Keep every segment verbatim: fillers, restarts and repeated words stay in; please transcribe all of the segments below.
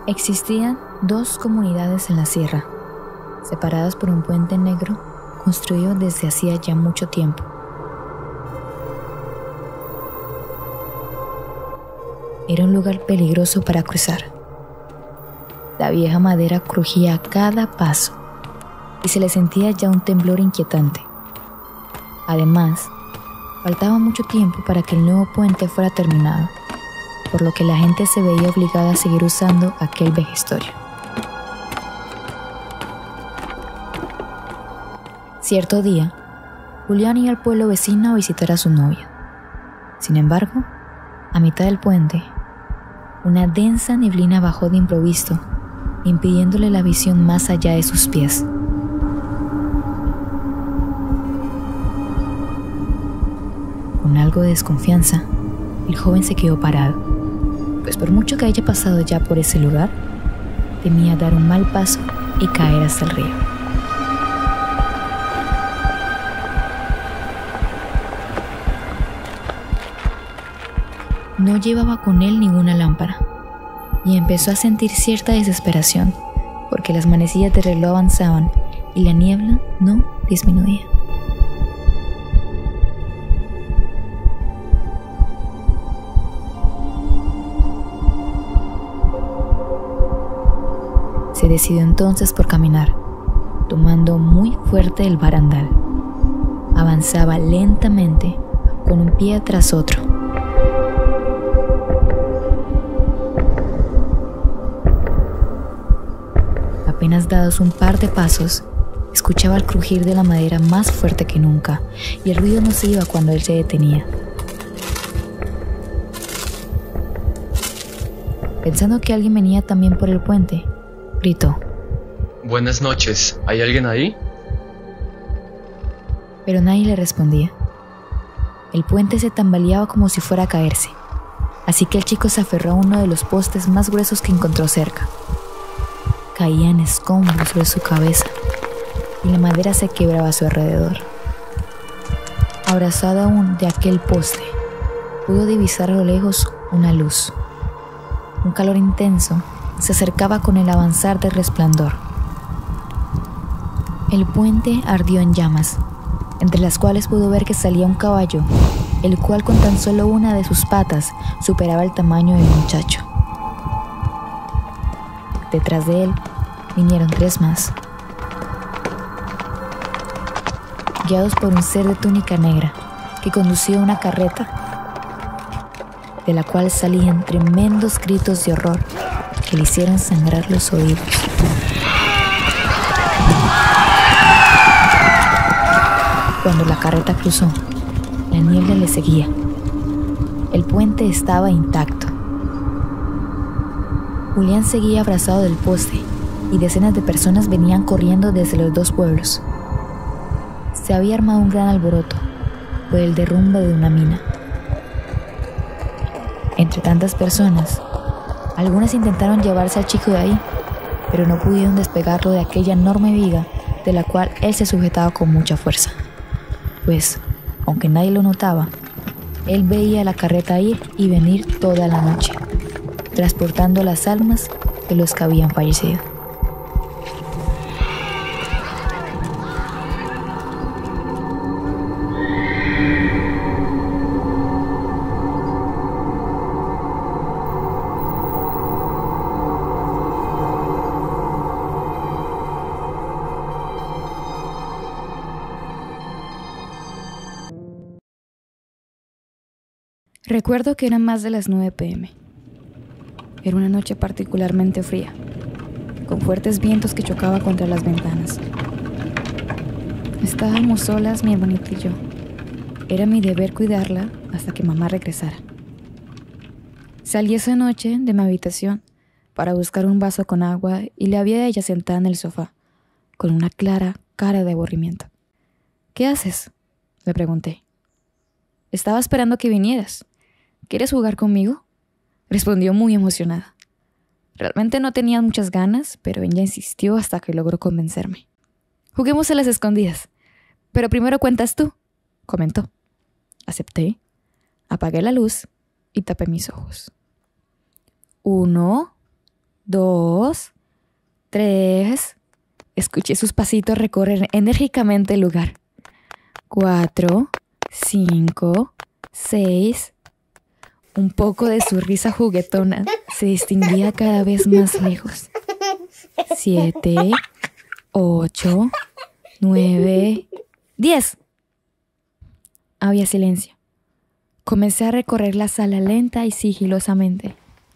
Existían dos comunidades en la sierra, separadas por un puente negro construido desde hacía ya mucho tiempo. Era un lugar peligroso para cruzar. La vieja madera crujía a cada paso y se le sentía ya un temblor inquietante. Además, faltaba mucho tiempo para que el nuevo puente fuera terminado, por lo que la gente se veía obligada a seguir usando aquel vejestorio. Cierto día, Julián iba al pueblo vecino a visitar a su novia. Sin embargo, a mitad del puente, una densa neblina bajó de improviso, impidiéndole la visión más allá de sus pies. Con algo de desconfianza, el joven se quedó parado, pues por mucho que haya pasado ya por ese lugar, temía dar un mal paso y caer hasta el río. No llevaba con él ninguna lámpara, y empezó a sentir cierta desesperación, porque las manecillas del reloj avanzaban y la niebla no disminuía. Se decidió entonces por caminar, tomando muy fuerte el barandal. Avanzaba lentamente, con un pie tras otro. Apenas dados un par de pasos, escuchaba el crujir de la madera más fuerte que nunca, y el ruido no se iba cuando él se detenía. Pensando que alguien venía también por el puente, gritó: Buenas noches, ¿hay alguien ahí? Pero nadie le respondía. El puente se tambaleaba como si fuera a caerse, así que el chico se aferró a uno de los postes más gruesos que encontró cerca. Caían escombros sobre su cabeza y la madera se quebraba a su alrededor. Abrazado aún de aquel poste, pudo divisar a lo lejos una luz. Un calor intenso se acercaba con el avanzar del resplandor. El puente ardió en llamas, entre las cuales pudo ver que salía un caballo, el cual con tan solo una de sus patas superaba el tamaño del muchacho. Detrás de él vinieron tres más, guiados por un ser de túnica negra que conducía una carreta, de la cual salían tremendos gritos de horror que le hicieron sangrar los oídos. Cuando la carreta cruzó, la niebla le seguía. El puente estaba intacto. Julián seguía abrazado del poste y decenas de personas venían corriendo desde los dos pueblos. Se había armado un gran alboroto por el derrumbe de una mina. Entre tantas personas, algunas intentaron llevarse al chico de ahí, pero no pudieron despegarlo de aquella enorme viga de la cual él se sujetaba con mucha fuerza. Pues, aunque nadie lo notaba, él veía la carreta ir y venir toda la noche, transportando las almas de los que habían fallecido. Recuerdo que eran más de las nueve pe eme. Era una noche particularmente fría, con fuertes vientos que chocaban contra las ventanas. Estábamos solas, mi hermanita y yo. Era mi deber cuidarla hasta que mamá regresara. Salí esa noche de mi habitación para buscar un vaso con agua y la vi a ella sentada en el sofá, con una clara cara de aburrimiento. ¿Qué haces?, le pregunté. Estaba esperando que vinieras. ¿Quieres jugar conmigo?, respondió muy emocionada. Realmente no tenía muchas ganas, pero ella insistió hasta que logró convencerme. Juguemos a las escondidas, pero primero cuentas tú, comentó. Acepté, apagué la luz y tapé mis ojos. Uno, dos, tres. Escuché sus pasitos recorrer enérgicamente el lugar. Cuatro, cinco, seis. Un poco de su risa juguetona se distinguía cada vez más lejos. Siete, ocho, nueve, diez. Había silencio. Comencé a recorrer la sala lenta y sigilosamente.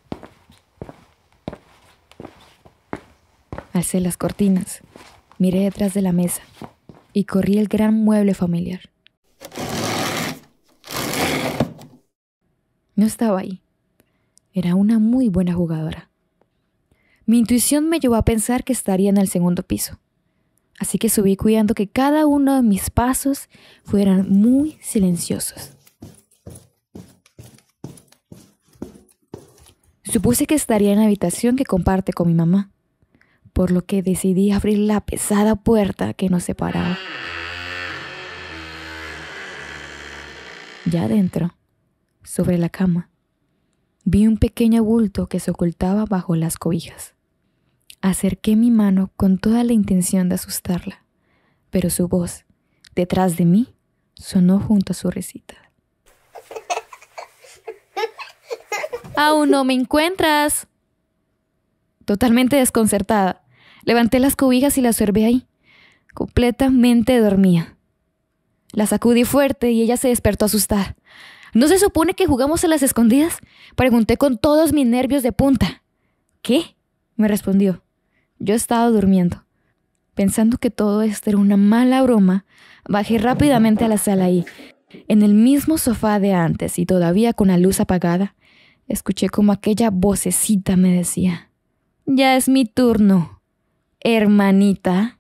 Alcé las cortinas, miré detrás de la mesa y corrí el gran mueble familiar. No estaba ahí. Era una muy buena jugadora. Mi intuición me llevó a pensar que estaría en el segundo piso, así que subí cuidando que cada uno de mis pasos fueran muy silenciosos. Supuse que estaría en la habitación que comparte con mi mamá, por lo que decidí abrir la pesada puerta que nos separaba. Ya adentro, sobre la cama, vi un pequeño bulto que se ocultaba bajo las cobijas. Acerqué mi mano con toda la intención de asustarla, pero su voz, detrás de mí, sonó junto a su risita. ¡Aún no me encuentras! Totalmente desconcertada, levanté las cobijas y la observé ahí, completamente dormida. La sacudí fuerte y ella se despertó asustada. ¿No se supone que jugamos a las escondidas?, pregunté con todos mis nervios de punta. ¿Qué?, me respondió. Yo estaba durmiendo. Pensando que todo esto era una mala broma, bajé rápidamente a la sala y, en el mismo sofá de antes y todavía con la luz apagada, escuché como aquella vocecita me decía: «Ya es mi turno, hermanita».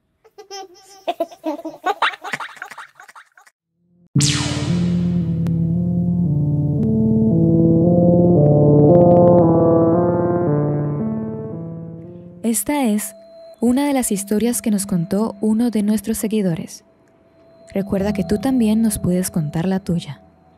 Esta es una de las historias que nos contó uno de nuestros seguidores. Recuerda que tú también nos puedes contar la tuya.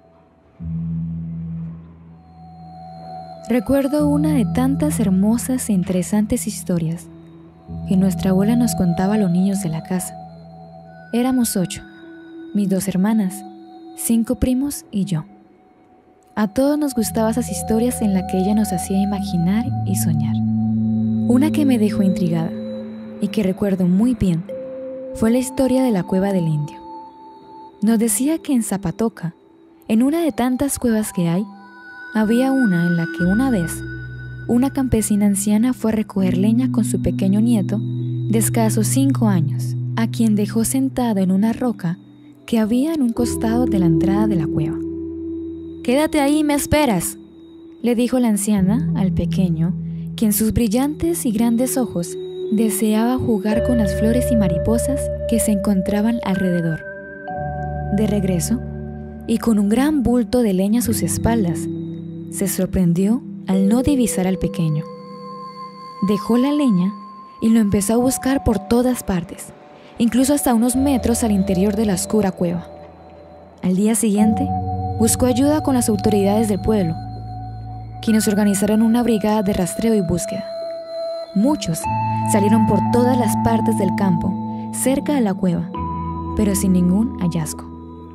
Recuerdo una de tantas hermosas e interesantes historias que nuestra abuela nos contaba a los niños de la casa. Éramos ocho, mis dos hermanas, cinco primos y yo. A todos nos gustaban esas historias en las que ella nos hacía imaginar y soñar. Una que me dejó intrigada y que recuerdo muy bien fue la historia de la cueva del indio. Nos decía que en Zapatoca, en una de tantas cuevas que hay, había una en la que una vez una campesina anciana fue a recoger leña con su pequeño nieto de escasos cinco años, a quien dejó sentado en una roca que había en un costado de la entrada de la cueva. «Quédate ahí y me esperas», le dijo la anciana al pequeño, que en sus brillantes y grandes ojos deseaba jugar con las flores y mariposas que se encontraban alrededor. De regreso, y con un gran bulto de leña a sus espaldas, se sorprendió al no divisar al pequeño. Dejó la leña y lo empezó a buscar por todas partes, incluso hasta unos metros al interior de la oscura cueva. Al día siguiente, buscó ayuda con las autoridades del pueblo, quienes organizaron una brigada de rastreo y búsqueda. Muchos salieron por todas las partes del campo, cerca de la cueva, pero sin ningún hallazgo.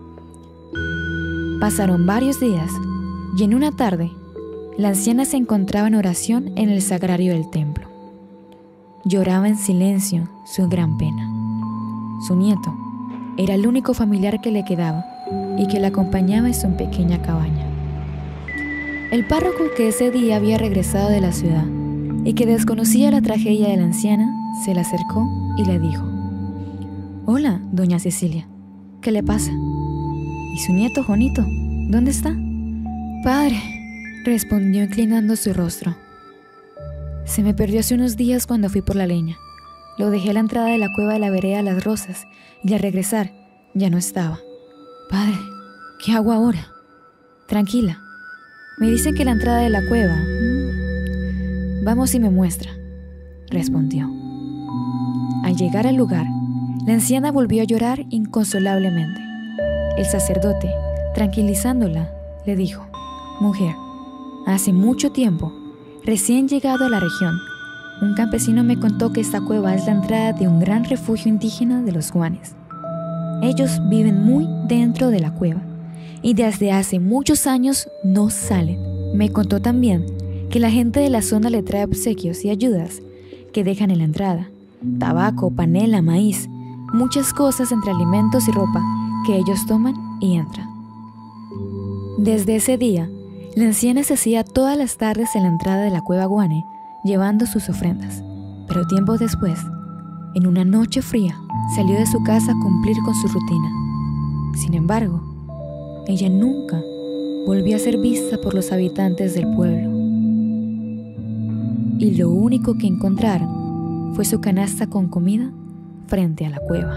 Pasaron varios días y en una tarde, la anciana se encontraba en oración en el sagrario del templo. Lloraba en silencio su gran pena. Su nieto era el único familiar que le quedaba y que la acompañaba en su pequeña cabaña. El párroco, que ese día había regresado de la ciudad y que desconocía la tragedia de la anciana, se le acercó y le dijo: «Hola, doña Cecilia, ¿qué le pasa? ¿Y su nieto Juanito, dónde está?» «Padre», respondió inclinando su rostro, «se me perdió hace unos días cuando fui por la leña. Lo dejé a la entrada de la cueva de la vereda Las Rosas y al regresar ya no estaba. Padre, ¿qué hago ahora?» «Tranquila. Me dicen que la entrada de la cueva... Vamos y me muestra», respondió. Al llegar al lugar, la anciana volvió a llorar inconsolablemente. El sacerdote, tranquilizándola, le dijo: «Mujer, hace mucho tiempo, recién llegado a la región, un campesino me contó que esta cueva es la entrada de un gran refugio indígena de los Guanes. Ellos viven muy dentro de la cueva y desde hace muchos años no salen. Me contó también que la gente de la zona le trae obsequios y ayudas que dejan en la entrada: tabaco, panela, maíz, muchas cosas entre alimentos y ropa que ellos toman y entran. Desde ese día, la anciana se hacía todas las tardes en la entrada de la cueva Guane llevando sus ofrendas, pero tiempo después, en una noche fría, salió de su casa a cumplir con su rutina. Sin embargo, ella nunca volvió a ser vista por los habitantes del pueblo. Y lo único que encontraron fue su canasta con comida frente a la cueva.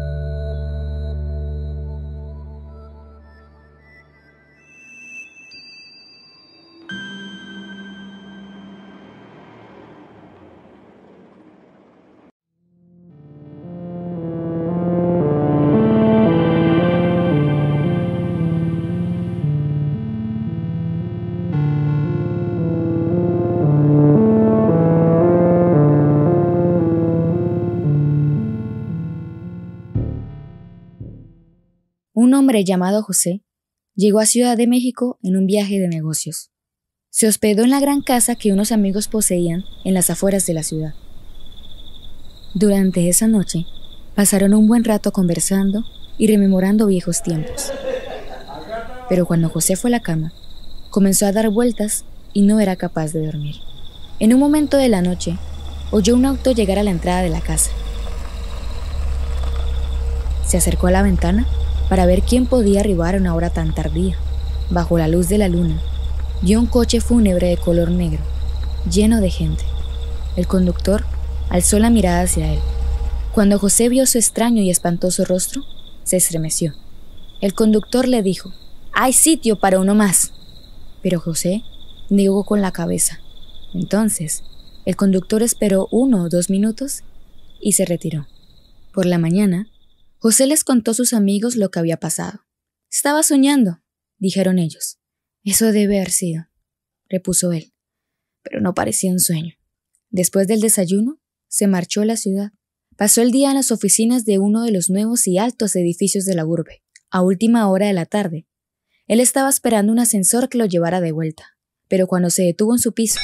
Un hombre llamado José llegó a Ciudad de México en un viaje de negocios. Se hospedó en la gran casa que unos amigos poseían en las afueras de la ciudad. Durante esa noche, pasaron un buen rato conversando y rememorando viejos tiempos. Pero cuando José fue a la cama, comenzó a dar vueltas y no era capaz de dormir. En un momento de la noche, oyó un auto llegar a la entrada de la casa. Se acercó a la ventana para ver quién podía arribar a una hora tan tardía. Bajo la luz de la luna, vio un coche fúnebre de color negro, lleno de gente. El conductor alzó la mirada hacia él. Cuando José vio su extraño y espantoso rostro, se estremeció. El conductor le dijo: «Hay sitio para uno más». Pero José negó con la cabeza. Entonces, el conductor esperó uno o dos minutos y se retiró. Por la mañana, José les contó a sus amigos lo que había pasado. «Estaba soñando», dijeron ellos. «Eso debe haber sido», repuso él, pero no parecía un sueño. Después del desayuno, se marchó a la ciudad. Pasó el día en las oficinas de uno de los nuevos y altos edificios de la urbe. A última hora de la tarde, él estaba esperando un ascensor que lo llevara de vuelta, pero cuando se detuvo en su piso,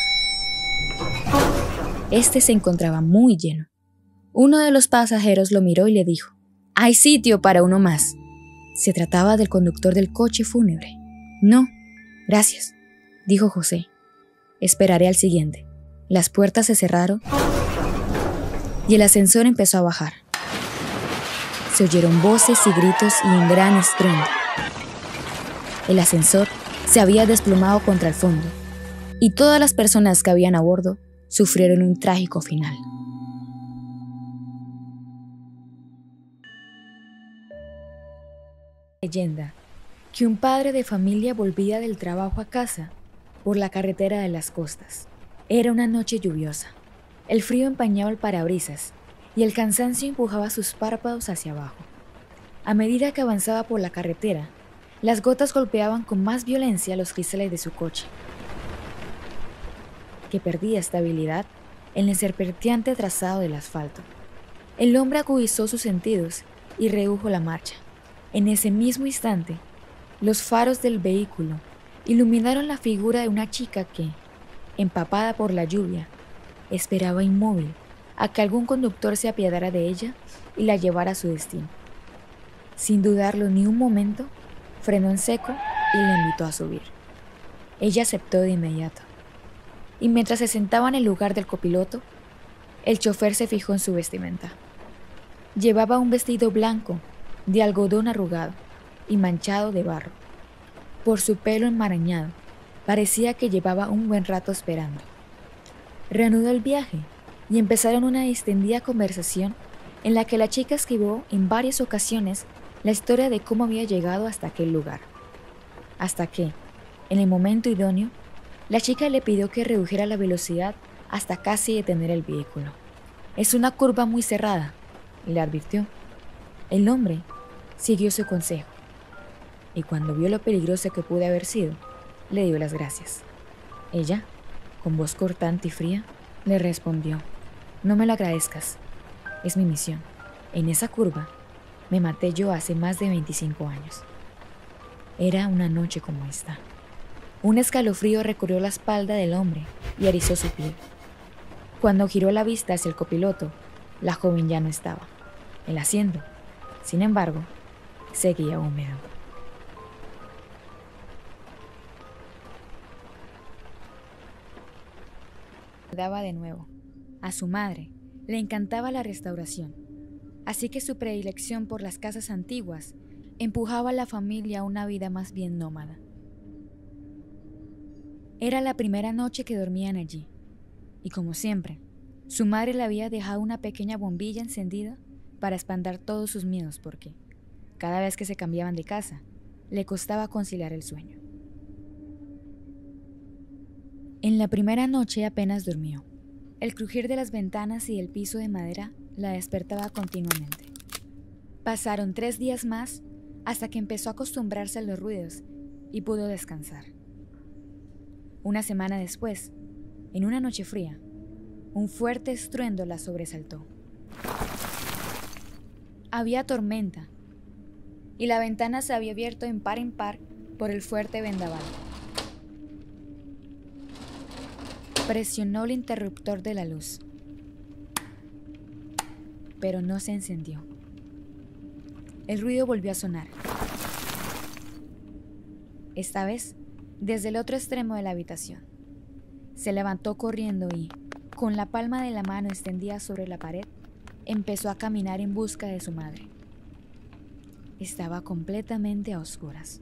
este se encontraba muy lleno. Uno de los pasajeros lo miró y le dijo: «Hay sitio para uno más». Se trataba del conductor del coche fúnebre. «No, gracias», dijo José. «Esperaré al siguiente». Las puertas se cerraron y el ascensor empezó a bajar. Se oyeron voces y gritos y un gran estruendo. El ascensor se había desplomado contra el fondo y todas las personas que habían a bordo sufrieron un trágico final. Leyenda que un padre de familia volvía del trabajo a casa por la carretera de las costas. Era una noche lluviosa. El frío empañaba el parabrisas y el cansancio empujaba sus párpados hacia abajo. A medida que avanzaba por la carretera, las gotas golpeaban con más violencia los cristales de su coche, que perdía estabilidad en el serpenteante trazado del asfalto. El hombre agudizó sus sentidos y redujo la marcha. En ese mismo instante, los faros del vehículo iluminaron la figura de una chica que, empapada por la lluvia, esperaba inmóvil a que algún conductor se apiadara de ella y la llevara a su destino. Sin dudarlo ni un momento, frenó en seco y la invitó a subir. Ella aceptó de inmediato. Y mientras se sentaba en el lugar del copiloto, el chofer se fijó en su vestimenta. Llevaba un vestido blanco de algodón arrugado y manchado de barro. Por su pelo enmarañado, parecía que llevaba un buen rato esperando. Reanudó el viaje y empezaron una distendida conversación en la que la chica escribió en varias ocasiones la historia de cómo había llegado hasta aquel lugar. Hasta que, en el momento idóneo, la chica le pidió que redujera la velocidad hasta casi detener el vehículo. «Es una curva muy cerrada», le advirtió. El hombre siguió su consejo y cuando vio lo peligroso que pudo haber sido, le dio las gracias. Ella, con voz cortante y fría, Le respondió: no me lo agradezcas, es mi misión. En esa curva me maté yo hace más de veinticinco años. Era una noche como esta. Un escalofrío recorrió la espalda del hombre y erizó su piel. Cuando giró la vista hacia el copiloto, la joven ya no estaba. El asiento, sin embargo, seguía húmedo. Daba de nuevo. A su madre le encantaba la restauración, así que su predilección por las casas antiguas empujaba a la familia a una vida más bien nómada. Era la primera noche que dormían allí, y como siempre, su madre le había dejado una pequeña bombilla encendida para espantar todos sus miedos porque, cada vez que se cambiaban de casa, le costaba conciliar el sueño. En la primera noche apenas durmió. El crujir de las ventanas y el piso de madera la despertaba continuamente. Pasaron tres días más hasta que empezó a acostumbrarse a los ruidos y pudo descansar. Una semana después, en una noche fría, un fuerte estruendo la sobresaltó. Había tormenta y la ventana se había abierto en par en par por el fuerte vendaval. Presionó el interruptor de la luz, pero no se encendió. El ruido volvió a sonar. Esta vez, desde el otro extremo de la habitación. Se levantó corriendo y, con la palma de la mano extendida sobre la pared, empezó a caminar en busca de su madre. Estaba completamente a oscuras.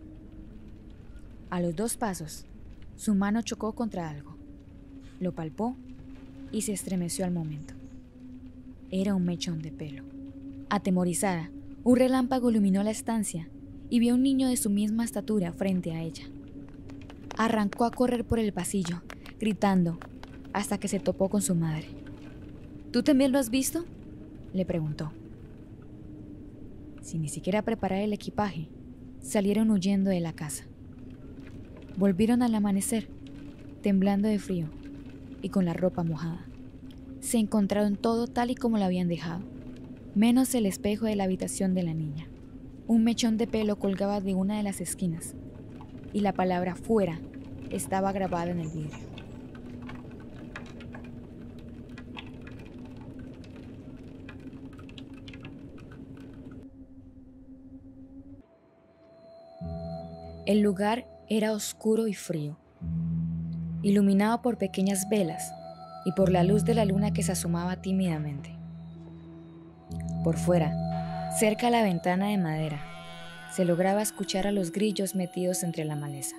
A los dos pasos, su mano chocó contra algo. Lo palpó y se estremeció al momento. Era un mechón de pelo. Atemorizada, un relámpago iluminó la estancia y vio a un niño de su misma estatura frente a ella. Arrancó a correr por el pasillo, gritando, hasta que se topó con su madre. ¿Tú también lo has visto?, le preguntó. Sin ni siquiera preparar el equipaje, salieron huyendo de la casa. Volvieron al amanecer, temblando de frío y con la ropa mojada. Se encontraron todo tal y como lo habían dejado, menos el espejo de la habitación de la niña. Un mechón de pelo colgaba de una de las esquinas y la palabra fuera estaba grabada en el vidrio. El lugar era oscuro y frío, iluminado por pequeñas velas y por la luz de la luna que se asomaba tímidamente. Por fuera, cerca a la ventana de madera, se lograba escuchar a los grillos metidos entre la maleza.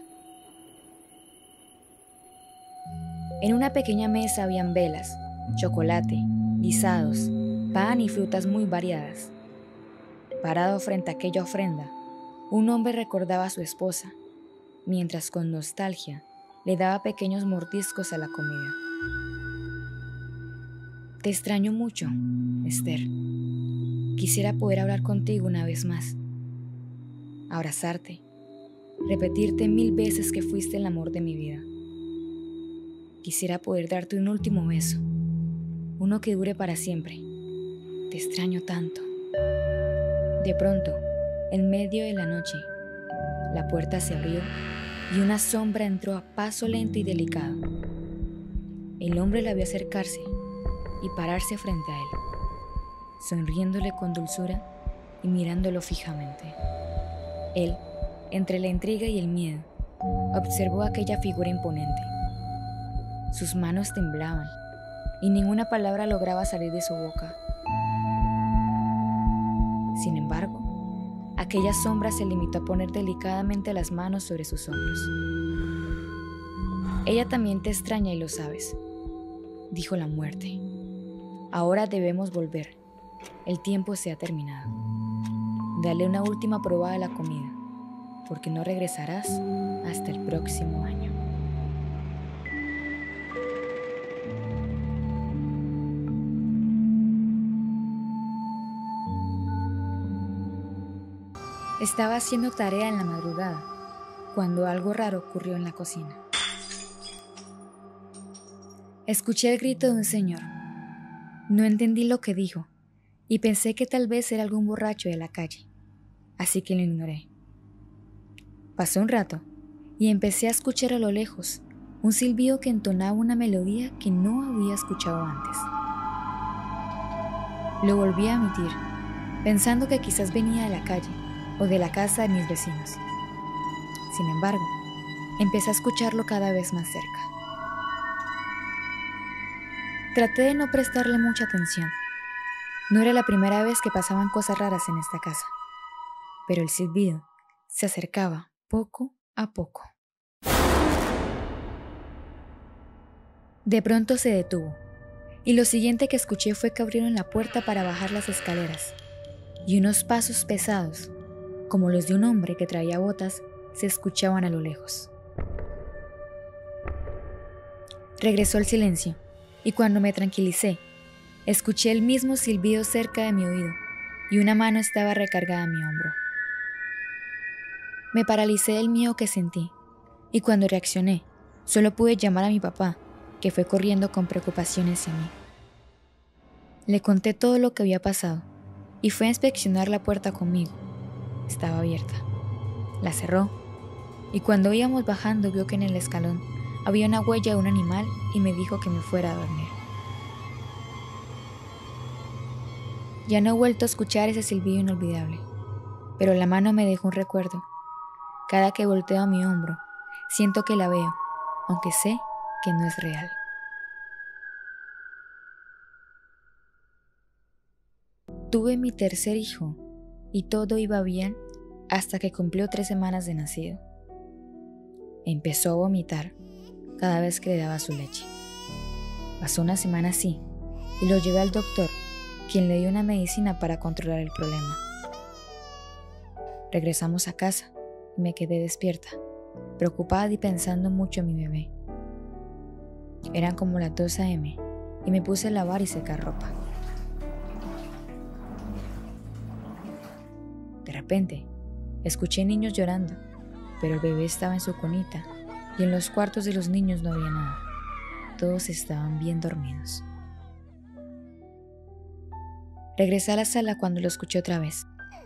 En una pequeña mesa habían velas, chocolate, guisados, pan y frutas muy variadas. Parado frente a aquella ofrenda, un hombre recordaba a su esposa, mientras con nostalgia le daba pequeños mordiscos a la comida. Te extraño mucho, Esther. Quisiera poder hablar contigo una vez más, abrazarte, repetirte mil veces que fuiste el amor de mi vida. Quisiera poder darte un último beso, uno que dure para siempre. Te extraño tanto. De pronto, en medio de la noche, la puerta se abrió y una sombra entró a paso lento y delicado. El hombre la vio acercarse y pararse frente a él, sonriéndole con dulzura y mirándolo fijamente. Él, entre la intriga y el miedo, observó aquella figura imponente. Sus manos temblaban y ninguna palabra lograba salir de su boca. Sin embargo, aquella sombra se limitó a poner delicadamente las manos sobre sus hombros. Ella también te extraña y lo sabes, dijo la muerte. Ahora debemos volver. El tiempo se ha terminado. Dale una última probada a la comida, porque no regresarás hasta el próximo año. Estaba haciendo tarea en la madrugada, cuando algo raro ocurrió en la cocina. Escuché el grito de un señor. No entendí lo que dijo y pensé que tal vez era algún borracho de la calle, así que lo ignoré. Pasó un rato y empecé a escuchar a lo lejos un silbido que entonaba una melodía que no había escuchado antes. Lo volví a emitir, pensando que quizás venía de la calle o de la casa de mis vecinos. Sin embargo, empecé a escucharlo cada vez más cerca. Traté de no prestarle mucha atención. No era la primera vez que pasaban cosas raras en esta casa, pero el silbido se acercaba poco a poco. De pronto se detuvo, y lo siguiente que escuché fue que abrieron la puerta para bajar las escaleras, y unos pasos pesados, como los de un hombre que traía botas, se escuchaban a lo lejos. Regresó el silencio, y cuando me tranquilicé, escuché el mismo silbido cerca de mi oído, y una mano estaba recargada en mi hombro. Me paralicé del miedo que sentí, y cuando reaccioné, solo pude llamar a mi papá, que fue corriendo con preocupación hacia mí. Le conté todo lo que había pasado, y fue a inspeccionar la puerta conmigo. Estaba abierta. La cerró, y cuando íbamos bajando vio que en el escalón había una huella de un animal y me dijo que me fuera a dormir. Ya no he vuelto a escuchar ese silbido inolvidable, pero la mano me dejó un recuerdo. Cada que volteo a mi hombro, siento que la veo, aunque sé que no es real. Tuve mi tercer hijo y todo iba bien hasta que cumplió tres semanas de nacido. Empezó a vomitar cada vez que le daba su leche. Pasó una semana así y lo llevé al doctor, quien le dio una medicina para controlar el problema. Regresamos a casa y me quedé despierta, preocupada y pensando mucho en mi bebé. Eran como las dos a eme y me puse a lavar y secar ropa. De repente, escuché niños llorando, pero el bebé estaba en su cunita y en los cuartos de los niños no había nada. Todos estaban bien dormidos. Regresé a la sala cuando lo escuché otra vez.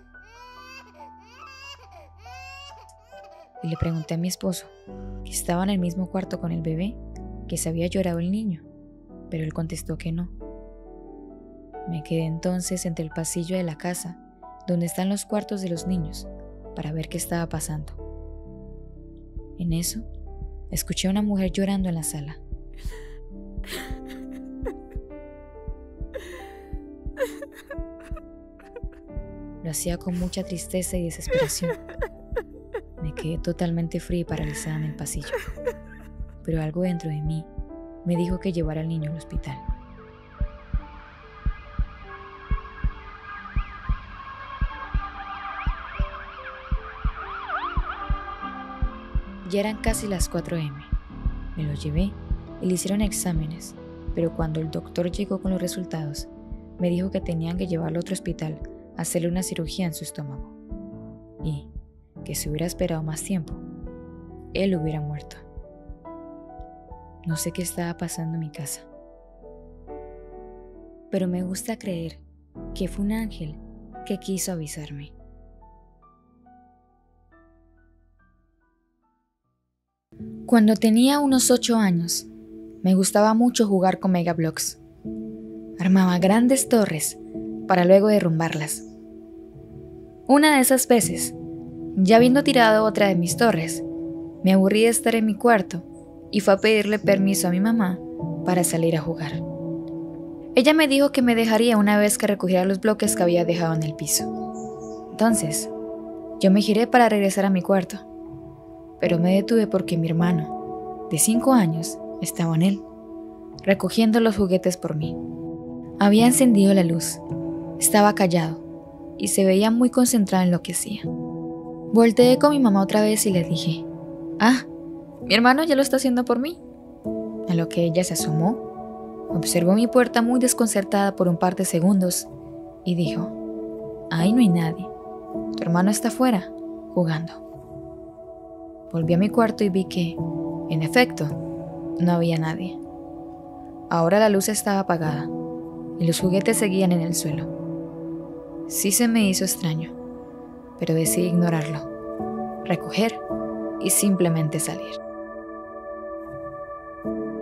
Y le pregunté a mi esposo, que estaba en el mismo cuarto con el bebé, que se había llorado el niño, pero él contestó que no. Me quedé entonces entre el pasillo de la casa, donde están los cuartos de los niños, para ver qué estaba pasando. En eso, escuché a una mujer llorando en la sala. Lo hacía con mucha tristeza y desesperación. Me quedé totalmente fría y paralizada en el pasillo, pero algo dentro de mí me dijo que llevara al niño al hospital. Ya eran casi las cuatro eme. Me lo llevé y le hicieron exámenes, pero cuando el doctor llegó con los resultados, me dijo que tenían que llevarlo a otro hospital a hacerle una cirugía en su estómago y que si hubiera esperado más tiempo, él hubiera muerto. No sé qué estaba pasando en mi casa, pero me gusta creer que fue un ángel que quiso avisarme. Cuando tenía unos ocho años, me gustaba mucho jugar con Mega Bloks. Armaba grandes torres para luego derrumbarlas. Una de esas veces, ya habiendo tirado otra de mis torres, me aburrí de estar en mi cuarto y fue a pedirle permiso a mi mamá para salir a jugar. Ella me dijo que me dejaría una vez que recogiera los bloques que había dejado en el piso. Entonces, yo me giré para regresar a mi cuarto, pero me detuve porque mi hermano, de cinco años, estaba en él, recogiendo los juguetes por mí. Había encendido la luz, estaba callado y se veía muy concentrado en lo que hacía. Volteé con mi mamá otra vez y le dije, «Ah, mi hermano ya lo está haciendo por mí». A lo que ella se asomó, observó mi puerta muy desconcertada por un par de segundos y dijo, «Ahí no hay nadie, tu hermano está afuera, jugando». Volví a mi cuarto y vi que, en efecto, no había nadie. Ahora la luz estaba apagada y los juguetes seguían en el suelo. Sí se me hizo extraño, pero decidí ignorarlo, recoger y simplemente salir.